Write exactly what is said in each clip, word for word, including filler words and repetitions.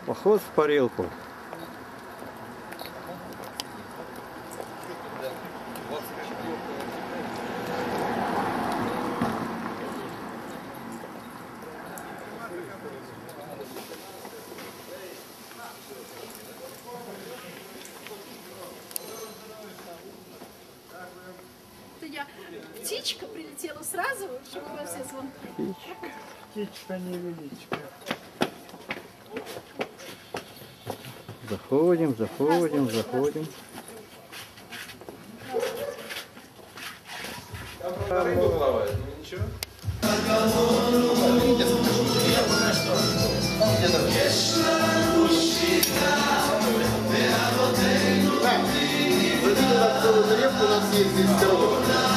Поход в парилку. Я птичка прилетела сразу, чтобы во все звонки. Птичка. Птичка невеличка. Заходим, заходим, заходим. Целую тарелку у нас есть здесь здорово.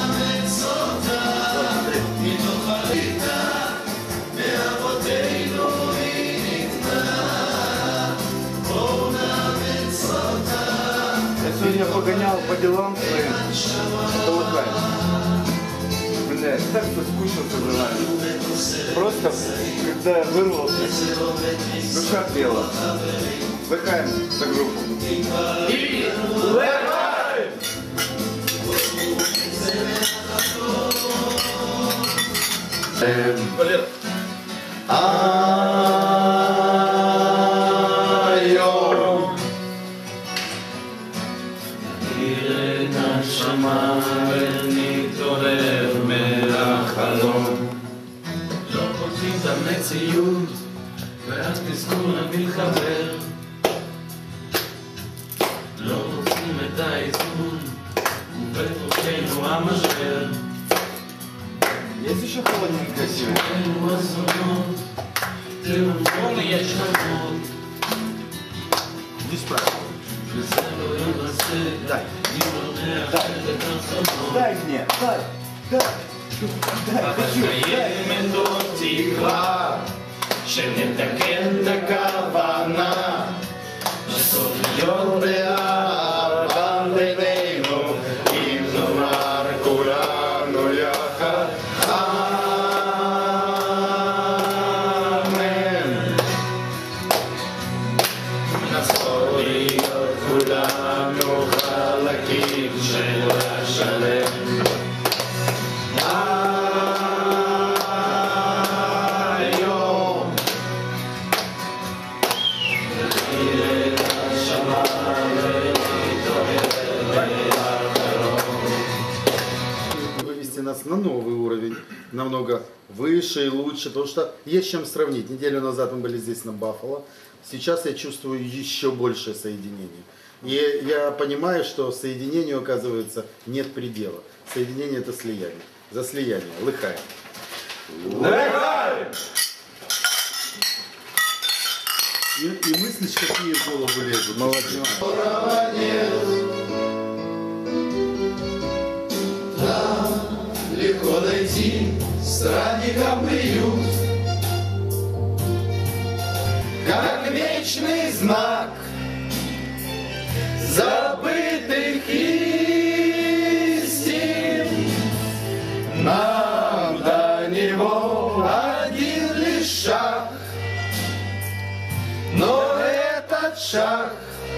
Я сегодня погонял по делам своим, полыхаем. Блядь, так соскучился за вами. Просто, когда я вырвался, душа пела. Лыхаем за группу. И лыхаем! Валера. Айо. ירד השמיים נתעורר מהחלום לא פותחים את המציאות ואז תזכור המלחבר לא רוצים את האיזון ובתוכנו המשבר Есть еще холодненькая сегодня? אלו אסונות תראו לי יש חמות Не спрашивай. וזה לא ינסה Дай. дай Дай мне, дай, дай, дай, хочу, дай. קיימת עוד תקווה שנתקן את הכוונה בסוף להיות באהבה בינינו אם נאמר כולנו יחד אמן נחזור להיות כולנו חלקים של השלם Вывести нас на новый уровень, намного выше и лучше, потому что есть чем сравнить. Неделю назад мы были здесь на Баффало, сейчас я чувствую еще большее соединение. И я понимаю, что соединению, оказывается, нет предела. Соединение — это слияние. За слияние. Лыхаем. Лыхаем! И, и мысли какие в голову лезут. Молодец. легко дойти странникам приют как вечный знак забытых истин нам до него один лишь шаг но этот шаг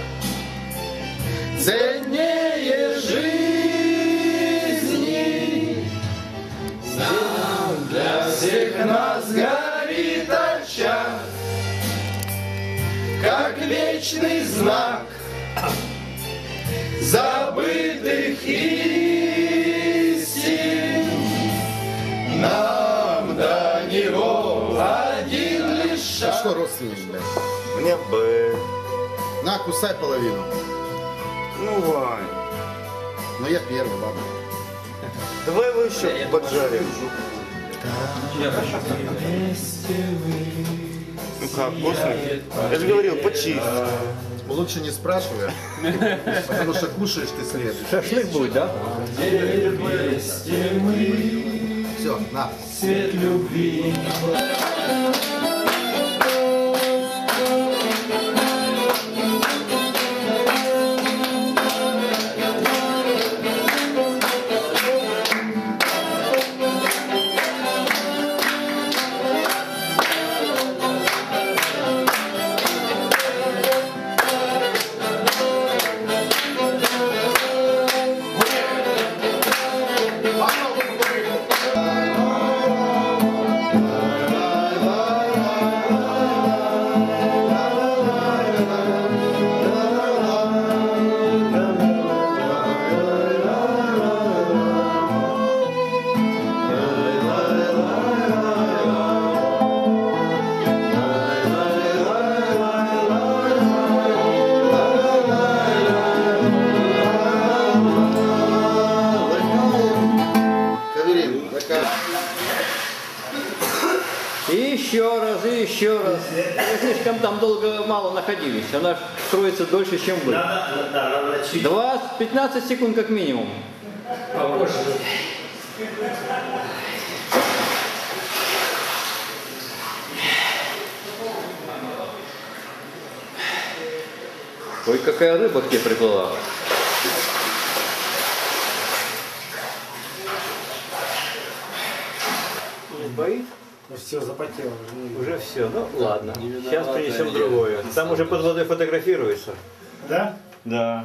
ценнее жизни нам для всех нас горит очаг как вечный знак забытых истин нам до него один лишь шаг. А что родственник, блядь? Мне бы... На, кусай половину. Ну, Вань. Но я первый, ладно. Давай его еще поджарим. Ну как, вкусно? Я же говорил, почисть. Лучше не спрашивай, потому что кушаешь ты следующий. Шашлык будет, да? Все, на. Свет любви. слишком там долго мало находились. Она строится дольше, чем вы. Надо, да, надо чуть двадцать пятнадцать секунд как минимум. побольше. Ой, какая рыба к тебе приплыла. Боит? Все запотело. Уже все, ну ладно. Сейчас принесем другое. Там уже под водой фотографируется. Да? Да.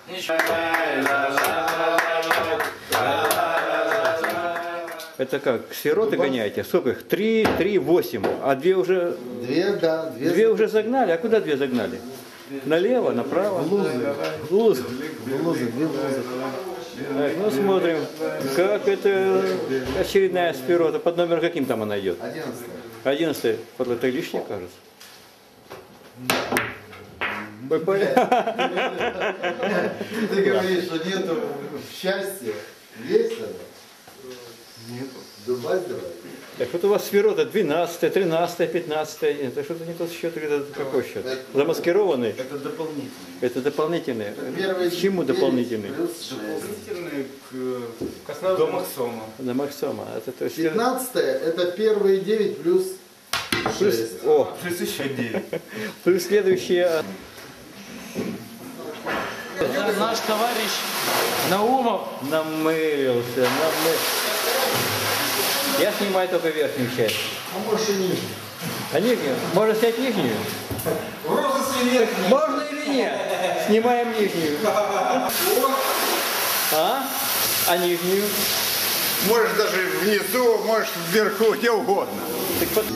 Это как, сироты гоняете? Сколько их? Три, три, восемь. А две уже, Две, да, две. две уже загнали. А куда две загнали? Налево, направо? В лузы. В лузу. Лузы, две лузы. Так, ну смотрим, как это очередная спирота. Под номером каким там она идет? Одиннадцатая. Одиннадцатый. Вот это лишнее, кажется. Ой, поля- Ты говоришь, что нету счастья. Есть это? Нету. Дубай давай. Так вот у вас спирота двенадцатая, тринадцатая, пятнадцатая. Это что-то не тот счет, это какой счет? Замаскированный? Это дополнительно. Это дополнительный. Первый К чему девять дополнительный? Плюс шесть. Дополнительные к, к основному. До Максома. На Максома. Это, то есть, Пятнадцатая это первые девять плюс плюс, шесть. о, Плюс еще девять. плюс следующее. Это наш товарищ Наумов. Намылился, намылился. Я снимаю только верхнюю часть. А может и нижний. А нижнюю? Можно снять нижнюю? В розыске верхний. Можно или нет? Снимаем нижнюю. А? А нижнюю? Можешь даже внизу, можешь вверху, где угодно. Так под-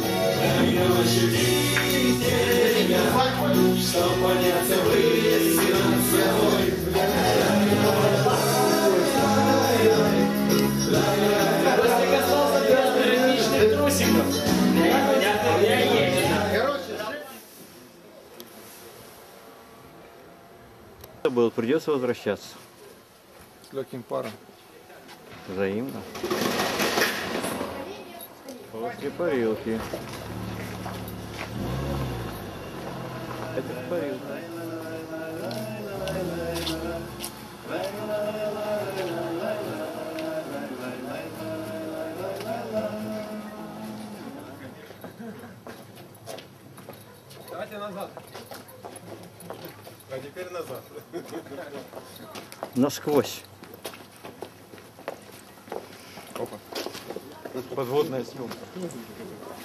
Был, придется возвращаться. С легким паром. Взаимно. После парилки. Это парилка. Давайте назад. А теперь назад. Насквозь. Подводная съемка.